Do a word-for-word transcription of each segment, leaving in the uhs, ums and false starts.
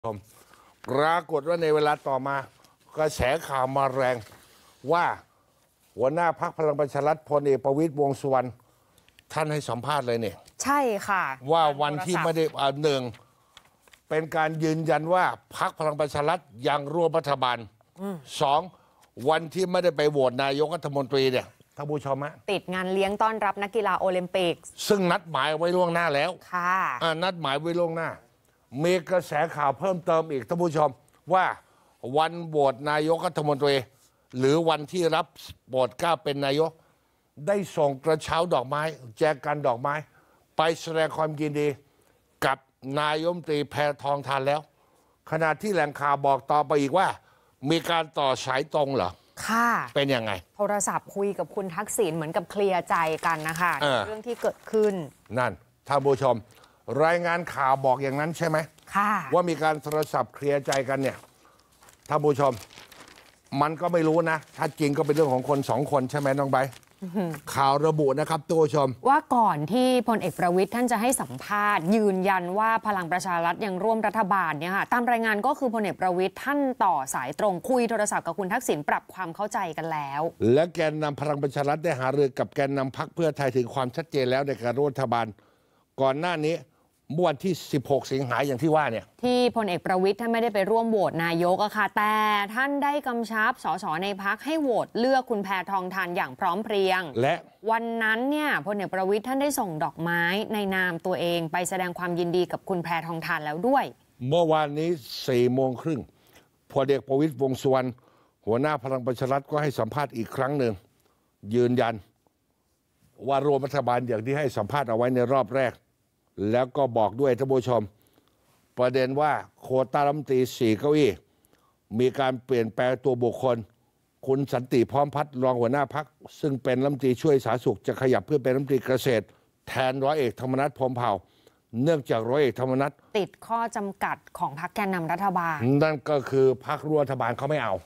ปรากฏว่าในเวลาต่อมากระแสข่าวมาแรงว่าหัวหน้าพรรคพลังประชารัฐพลเอกประวิตรวงษ์สุวรรณท่านให้สัมภาษณ์เลยเนี่ยใช่ค่ะว่าวันที่ไม่ได้หนึ่งเป็นการยืนยันว่าพรรคพลังประชารัฐยังร่วมรัฐบาลสองวันที่ไม่ได้ไปโหวตนายกรัฐมนตรีเนี่ยท่านผู้ชมฮะติดงานเลี้ยงต้อนรับนักกีฬาโอลิมปิกซึ่งนัดหมายไว้ล่วงหน้าแล้วค่ะนัดหมายไว้ล่วงหน้ามีกระแสข่าวเพิ่มเติมอีกท่านผู้ชมว่าวันโหวตนายกรัฐมนตรีหรือวันที่รับโปรดเกล้าเป็นนายกได้ส่งกระเช้าดอกไม้แจกันดอกไม้ไปแสดงความยินดีกับนายกรัฐมนตรีแพทองธารแล้วขณะที่แหล่งข่าวบอกต่อไปอีกว่ามีการต่อสายตรงเหรอค่ะเป็นยังไงโทรศัพท์คุยกับคุณทักษิณเหมือนกับเคลียร์ใจกันนะคะเ, เรื่องที่เกิดขึ้นนั่นท่านผู้ชมรายงานข่าวบอกอย่างนั้นใช่ไหมค่ะว่ามีการโทรศัพท์เคลียร์ใจกันเนี่ยท่านผู้ชมมันก็ไม่รู้นะถ้าจริงก็เป็นเรื่องของคนสองคนใช่ไหมน้องใบข่าวระบุนะครับท่านผู้ชมว่าก่อนที่พลเอกประวิตรท่านจะให้สัมภาษณ์ยืนยันว่าพลังประชารัฐยังร่วมรัฐบาลเนี่ยค่ะตามรายงานก็คือพลเอกประวิตรท่านต่อสายตรงคุยโทรศัพท์กับคุณทักษิณปรับความเข้าใจกันแล้วและแกนนำพลังประชารัฐได้หารือกับแกนนำพรรคเพื่อไทยถึงความชัดเจนแล้วในการร่วมรัฐบาลก่อนหน้านี้เมื่อวันที่สิบหกสิงหาอย่างที่ว่าเนี่ยที่พลเอกประวิตรท่านไม่ได้ไปร่วมโหวตนายกอะค่ะแต่ท่านได้กำชับสสในพรรคให้โหวตเลือกคุณแพทองธารอย่างพร้อมเพรียงและวันนั้นเนี่ยพลเอกประวิตรท่านได้ส่งดอกไม้ในนามตัวเองไปแสดงความยินดีกับคุณแพทองธารแล้วด้วยเมื่อวานนี้สี่โมงครึ่งพลเอกประวิตรวงษ์สุวรรณหัวหน้าพลังประชารัฐก็ให้สัมภาษณ์อีกครั้งหนึ่งยืนยันว่ารวมรัฐบาลอย่างที่ให้สัมภาษณ์เอาไว้ในรอบแรกแล้วก็บอกด้วยท่านผู้ชมประเด็นว่าโควต้ารัฐมนตรีสี่เก้าอี้มีการเปลี่ยนแปลงตัวบุคคลคุณสันติพร้อมพัฒน์รองหัวหน้าพรรคซึ่งเป็นรัฐมนตรีช่วยสาธารณสุขจะขยับเพื่อเป็นรัฐมนตรีเกษตรแทนร้อยเอกธรรมนัสพรหมเผ่าเนื่องจากร้อยเอกธรรมนัสติดข้อจำกัดของพรรคแกนนำรัฐบาลนั่นก็คือพรรคร่วมรัฐบาลเขาไม่เอา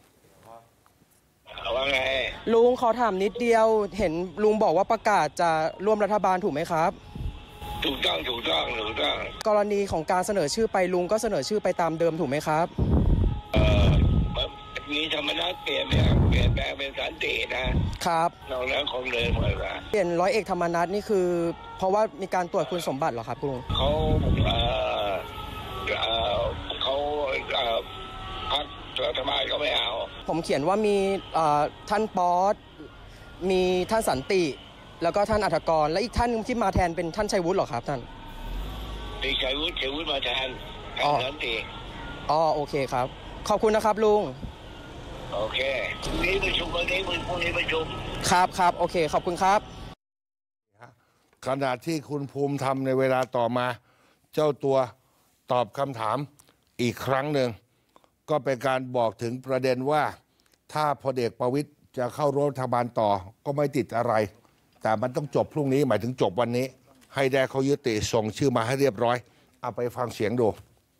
ว่าไงลุงขอถามนิดเดียวเห็นลุงบอกว่าประกาศจะร่วมรัฐบาลถูกไหมครับถูกต้องถูกต้องถูกต้องกรณีของการเสนอชื่อไปลุงก็เสนอชื่อไปตามเดิมถูกไหมครับเอ่อมีธรรมนัสเปลี่ยนเนี่ยเปลี่ยนแปลงเป็นสันตินะครับนอกนั้นคงเดิมหมดละเปลี่ยนร้อยเอกธรรมนัสนี่คือเพราะว่ามีการตรวจคุณสมบัติเหรอครับลุงเขาเอ่อเอ่อเขาเอ่อพรรครัฐบาลเขาไม่เอาผมเขียนว่ามีท่านป๊อตมีท่านสันติแล้วก็ท่านอัฐกรและอีกท่านนึงที่มาแทนเป็นท่านชัยวุฒิหรอครับท่านมีชัยวุฒิชัยวุฒิมาแทนท่านสันติอ๋อโอเคครับขอบคุณนะครับลุงโอเคนี่ประชุมวันนี้พรุ่งนี้ประชุมครับครับโอเคขอบคุณครับขณะที่คุณภูมิธรรมในเวลาต่อมาเจ้าตัวตอบคำถามอีกครั้งหนึ่งก็เป็นการบอกถึงประเด็นว่าถ้าพลเอกประวิตรจะเข้าร่วมรัฐบาลต่อก็ไม่ติดอะไรแต่มันต้องจบพรุ่งนี้หมายถึงจบวันนี้ให้ได้เขายุติส่งชื่อมาให้เรียบร้อยเอาไปฟังเสียงดู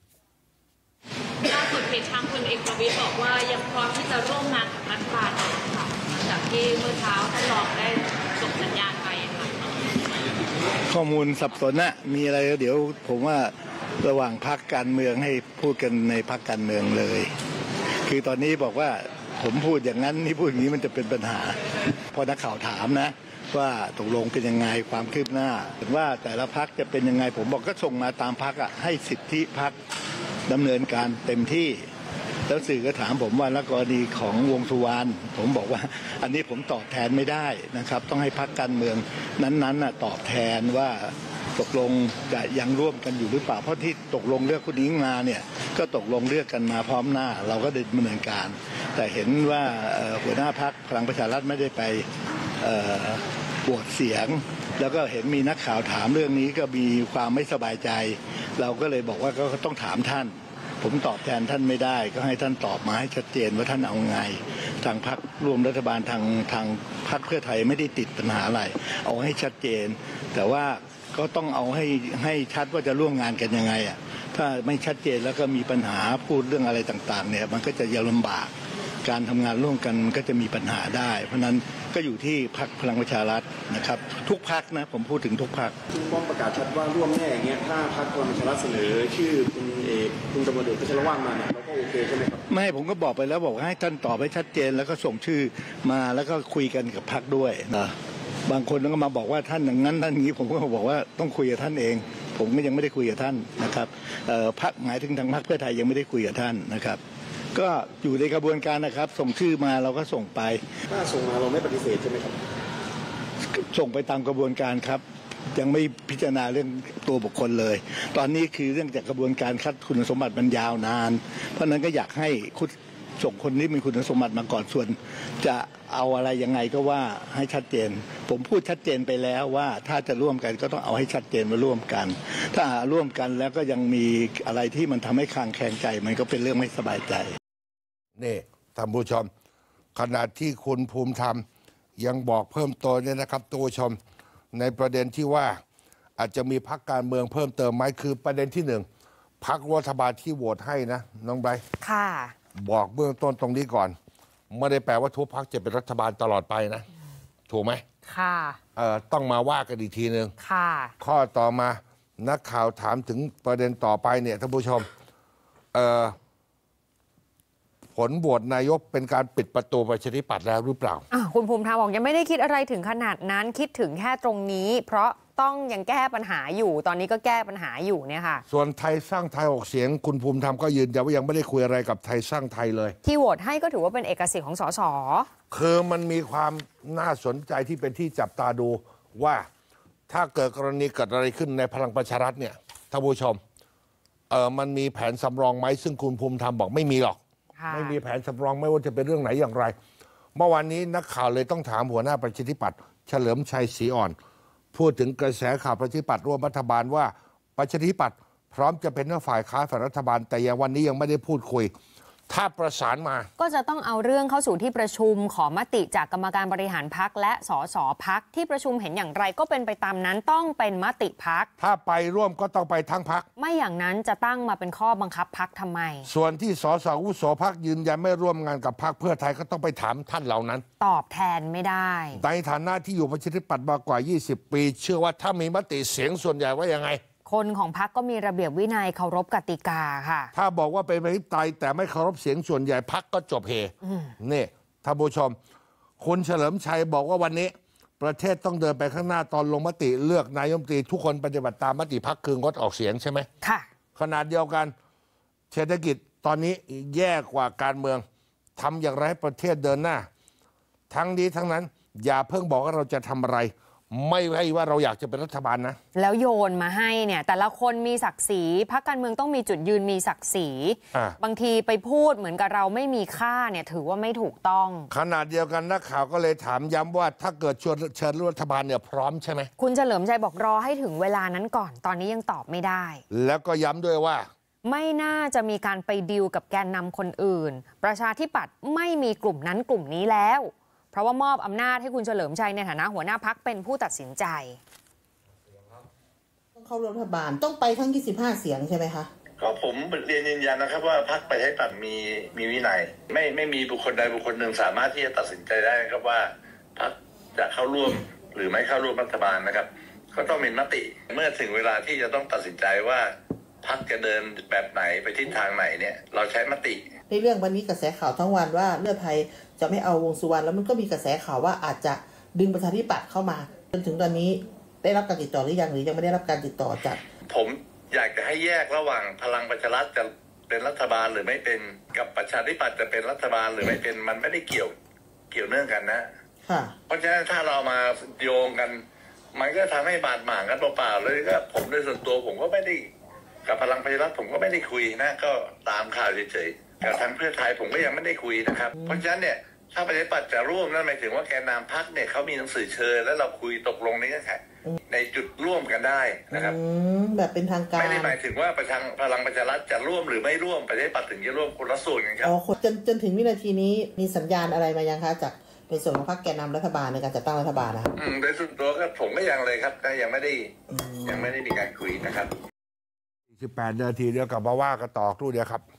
ล่าสุดเพจทางพลเอกประวิตรบอกว่ายังพร้อมที่จะร่วมงานกับรัฐบาลค่ะหลังจากที่เมื่อเช้าท่านรองได้ส่งสัญญาณไปค่ะข้อมูลสับสนนะมีอะไรเดี๋ยวผมว่าระหว่างพรรคการเมืองให้พูดกันในพรรคการเมืองเลยคือตอนนี้บอกว่าผมพูดอย่างนั้นนี่พูดอย่างนี้มันจะเป็นปัญหาพอนักข่าวถามนะว่าตกลงเป็นยังไงความคืบหน้าว่าแต่ละพรรคจะเป็นยังไงผมบอกก็ส่งมาตามพรรคอ่ะให้สิทธิพรรคดำเนินการเต็มที่แล้วสื่อก็ถามผมว่าแล้วกรณีของวงสุวรรณผมบอกว่าอันนี้ผมตอบแทนไม่ได้นะครับต้องให้พรรคการเมืองนั้นๆน่ะตอบแทนว่าตกลงจะยังร่วมกันอยู่หรือเปล่าเพราะที่ตกลงเลือกคุณอิงมาเนี่ยก็ตกลงเลือกกันมาพร้อมหน้าเราก็ดำเนินการแต่เห็นว่าหัวหน้าพรรคพลังประชารัฐไม่ได้ไปโหวตเสียงแล้วก็เห็นมีนักข่าวถามเรื่องนี้ก็มีความไม่สบายใจเราก็เลยบอกว่าก็ต้องถามท่านผมตอบแทนท่านไม่ได้ก็ให้ท่านตอบมาให้ชัดเจนว่าท่านเอาไงทางพรรคร่วมรัฐบาลทางทางพรรคเพื่อไทยไม่ได้ติดปัญหาอะไรเอาให้ชัดเจนแต่ว่าก็ต้องเอาให้ให้ชัดว่าจะร่วมงานกันยังไงอ่ะถ้าไม่ชัดเจนแล้วก็มีปัญหาพูดเรื่องอะไรต่างๆเนี่ยมันก็จะยังลำบากการทำงานร่วมกันก็จะมีปัญหาได้เพราะนั้นก็อยู่ที่พรรคพลังประชารัฐนะครับทุกพรรคนะผมพูดถึงทุกพรรคคุณป้อมประกาศชัดว่าร่วมแน่อย่างเงี้ยถ้าพรรคพลังประชารัฐเสนอชื่อคุณเอเอกคุณตำรวจเอกก็จะระว่างมาเนี่ยเราก็โอเคใช่ไหมครับไม่ผมก็บอกไปแล้วบอกให้ท่านตอบให้ชัดเจนแล้วก็ส่งชื่อมาแล้วก็คุยกันกับพรรคด้วยนะบางคนก็มาบอกว่าท่านอย่างนั้นท่านอย่างนี้ผมก็บอกว่าต้องคุยกับท่านเองผมก็ยังไม่ได้คุยกับท่านนะครับพรรคหมายถึงทางพรรคเพื่อไทยยังไม่ได้คุยกับท่านนะครับก็อยู่ในกระบวนการนะครับส่งชื่อมาเราก็ส่งไปถ้าส่งมาเราไม่ปฏิเสธใช่ไหมครับส่งไปตามกระบวนการครับยังไม่พิจารณาเรื่องตัวบุคคลเลยตอนนี้คือเรื่องจากกระบวนการคัดคุณสมบัติมันยาวนานเพราะนั้นก็อยากให้คุณส่งคนที่มีคุณสมบัติมาก่อนส่วนจะเอาอะไรยังไงก็ว่าให้ชัดเจนผมพูดชัดเจนไปแล้วว่าถ้าจะร่วมกันก็ต้องเอาให้ชัดเจนมาร่วมกันถ้าร่วมกันแล้วก็ยังมีอะไรที่มันทำให้คลางแคลงใจมันก็เป็นเรื่องไม่สบายใจนี่ท่านผู้ชมขณะที่คุณภูมิธรรมยังบอกเพิ่มเติมเนี่ยนะครับตัวชมในประเด็นที่ว่าอาจจะมีพรรคการเมืองเพิ่มเติมไหมคือประเด็นที่หนึ่งพรรครัฐบาลที่โหวตให้นะน้องไบร์ทค่ะบอกเบื้องต้นตรงนี้ก่อนไม่ได้แปลว่าทุกพรรคจะเป็นรัฐบาลตลอดไปนะถูกไหมค่ะเอ่อต้องมาว่ากันอีกทีหนึ่งค่ะข้อต่อมานักข่าวถามถึงประเด็นต่อไปเนี่ยท่านผู้ชมเอ่อผลโหวตนายกเป็นการปิดประตูประชาธิปัตย์แล้วหรือเปล่าคุณภูมิธรรมบอกยังไม่ได้คิดอะไรถึงขนาดนั้นคิดถึงแค่ตรงนี้เพราะต้องยังแก้ปัญหาอยู่ตอนนี้ก็แก้ปัญหาอยู่เนี่ยค่ะส่วนไทยสร้างไทยออกเสียงคุณภูมิธรรมก็ยืนยันว่ายังไม่ได้คุยอะไรกับไทยสร้างไทยเลยที่โหวตให้ก็ถือว่าเป็นเอกสิทธิ์ของสสคือมันมีความน่าสนใจที่เป็นที่จับตาดูว่าถ้าเกิดกรณีเกิดอะไรขึ้นในพลังประชารัฐเนี่ยท่านผู้ชมเออมันมีแผนสำรองไหมซึ่งคุณภูมิธรรมบอกไม่มีหรอกไม่มีแผนสำรองไม่ว่าจะเป็นเรื่องไหนอย่างไรเมื่อวานนี้นักข่าวเลยต้องถามหัวหน้าประชาธิปัตย์เฉลิมชัยศรีอ่อนพูดถึงกระแสข่าวประชาธิปัตย์ร่วมรัฐบาลว่าประชาธิปัตย์พร้อมจะเป็นฝ่ายค้านฝ่ายรัฐบาลแต่ยังวันนี้ยังไม่ได้พูดคุยถ้าประสานมาก็จะต้องเอาเรื่องเข้าสู่ที่ประชุมขอมติจากกรรมการบริหารพรรคและสสพรรคที่ประชุมเห็นอย่างไรก็เป็นไปตามนั้นต้องเป็นมติพรรคถ้าไปร่วมก็ต้องไปทั้งพรรคไม่อย่างนั้นจะตั้งมาเป็นข้อบังคับพรรคทำไมส่วนที่สสอาวุโสพรรคยืนยันไม่ร่วมงานกับพรรคเพื่อไทยก็ต้องไปถามท่านเหล่านั้นตอบแทนไม่ได้ในฐานะที่อยู่ประชาธิปัตย์มากว่ายี่สิบปีเชื่อว่าถ้ามีมติเสียงส่วนใหญ่ว่ายังไงคนของพรรคก็มีระเบียบวินัยเคารพกติกาค่ะถ้าบอกว่าเป็นประชาธิปไตยแต่ไม่เคารพเสียงส่วนใหญ่พรรคก็จบเฮนี่ท่านผู้ชมคุณเฉลิมชัยบอกว่าวันนี้ประเทศต้องเดินไปข้างหน้าตอนลงมติเลือกนายกรัฐมนตรีทุกคนปฏิบัติตามมติพรรคคืองดออกเสียงใช่ไหมค่ะขนาดเดียวกันเศรษฐกิจตอนนี้แย่กว่าการเมืองทำอย่างไรให้ประเทศเดินหน้าทั้งนี้ทั้งนั้นอย่าเพิ่งบอกว่าเราจะทำอะไรไม่ใช่ว่าเราอยากจะเป็นรัฐบาลนะแล้วโยนมาให้เนี่ยแต่ละคนมีศักดิ์ศรีพรรคการเมืองต้องมีจุดยืนมีศักดิ์ศรีบางทีไปพูดเหมือนกับเราไม่มีค่าเนี่ยถือว่าไม่ถูกต้องขนาดเดียวกันนักข่าวก็เลยถามย้ำว่าถ้าเกิดชวนเชิญรัฐบาลเนี่ยพร้อมใช่ไหมคุณเฉลิมชัยบอกรอให้ถึงเวลานั้นก่อนตอนนี้ยังตอบไม่ได้แล้วก็ย้ำด้วยว่าไม่น่าจะมีการไปดีลกับแกนนำคนอื่นประชาธิปัตย์ไม่มีกลุ่มนั้นกลุ่มนี้แล้วเพราะว่ามอบอำนาจให้คุณเฉลิมชัยในฐานะหัวหน้าพรรคเป็นผู้ตัดสินใจต้องเข้าร่วมรัฐบาลต้องไปทั้งยี่สิบห้าเสียงใช่ไหมคะก็ผมเรียนยืนยันนะครับว่าพรรคประชาธิปัตย์มีมีวินัยไม่ไม่มีบุคคลใดบุคคลหนึ่งสามารถที่จะตัดสินใจได้ครับว่าพรรคจะเข้าร่วมหรือไม่เข้าร่วมรัฐบาลนะครับก็ต้องมีมติเมื่อถึงเวลาที่จะต้องตัดสินใจว่าพรรคจะเดินแบบไหนไปทิศทางไหนเนี่ยเราใช้มติในเรื่องวันนี้กระแสข่าวทั้งวันว่าเลือดไทยจะไม่เอาวงสุวรรณแล้วมันก็มีกระแสข่าวว่าอาจจะดึงประชาธิปัตย์เข้ามาจนถึงตอนนี้ได้รับการติดต่อหรือยังหรือยังไม่ได้รับการติดต่อจากผมอยากจะให้แยกระหว่างพลังประชารัฐจะเป็นรัฐบาลหรือไม่เป็นกับประชาธิปัตย์จะเป็นรัฐบาลหรือไม่เป็นมันไม่ได้เกี่ยวเกี่ยวเนื่องกันนะเพราะฉะนั้นถ้าเรามาโยงกันมันก็ทำให้บาดหมางกันเปล่าๆเลยก็ผมโดยส่วนตัวผมก็ไม่ได้กับพลังประชารัฐผมก็ไม่ได้คุยนะก็ตามข่าวเฉยๆกับทางเพื่อไทยผมก็ยังไม่ได้คุยนะครับเพราะฉะนั้นเนี่ยถ้าประชาธิปัตย์จะร่วมนั่นหมายถึงว่าแกนนำพรรคเนี่ยเขามีหนังสือเชิญแล้วเราคุยตกลงในเงื่อนไขในจุดร่วมกันได้นะครับแบบเป็นทางการไม่ได้หมายถึงว่าประชาพลังประชารัฐจะร่วมหรือไม่ร่วมประชาธิปัตย์ถึงจะร่วมคนละส่วนกันครับอ๋อจนจนถึงวินาทีนี้มีสัญญาณอะไรมายังคะจากในส่วนของพรรคแกนนำรัฐบาลในการจัดตั้งรัฐบาลนะครับอืมโดยส่วนตัวก็ผมก็ยังเลยครับก็ยังไม่ได้ยังไม่ได้มีการคุยนะครับสิบแปดนาทีเดียวกับมาว่ากันต่อครู่เดียวครับ